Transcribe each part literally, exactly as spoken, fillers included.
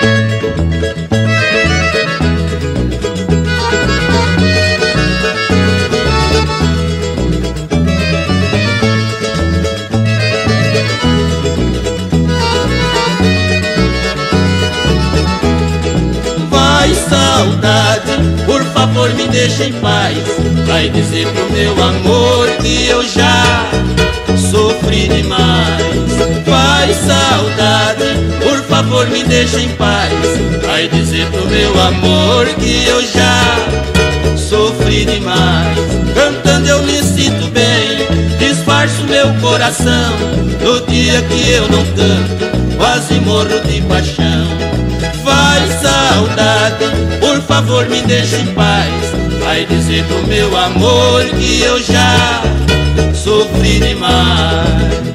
Saudade, por favor me deixa em paz. Vai dizer pro meu amor que eu já sofri demais. Vai, saudade, por favor me deixa em paz. Vai dizer pro meu amor que eu já sofri demais. Cantando eu me sinto bem, disfarço meu coração. No dia que eu não canto, quase morro de paixão. Vai, saudade, por favor me deixa em paz. Vai dizer pro meu amor que eu já sofri demais.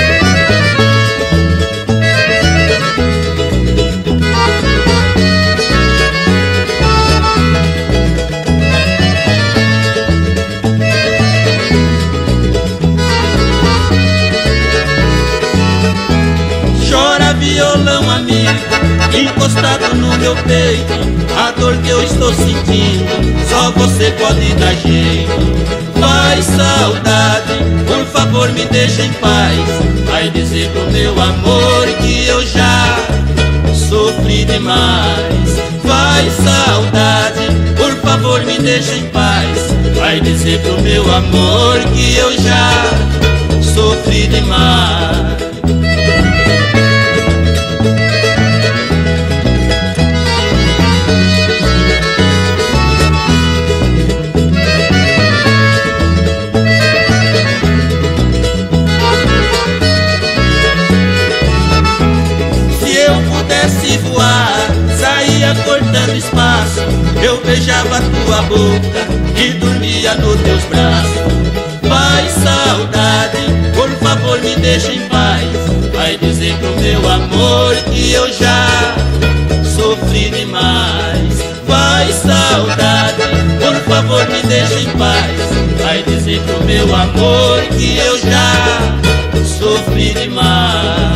Chora violão amigo, encostado no meu peito, a dor que eu estou sentindo, só você pode dar jeito. Vai, saudade, por favor me deixa em paz. Vai dizer pro meu amor que eu já sofri demais. Vai, saudade, por favor me deixa em paz. Vai dizer pro meu amor que eu já sofri demais. Se voar, saía cortando espaço, eu beijava tua boca e dormia nos teus braços. Vai, saudade, por favor me deixa em paz. Vai dizer pro meu amor que eu já sofri demais. Vai, saudade, por favor me deixa em paz. Vai dizer pro meu amor que eu já sofri demais.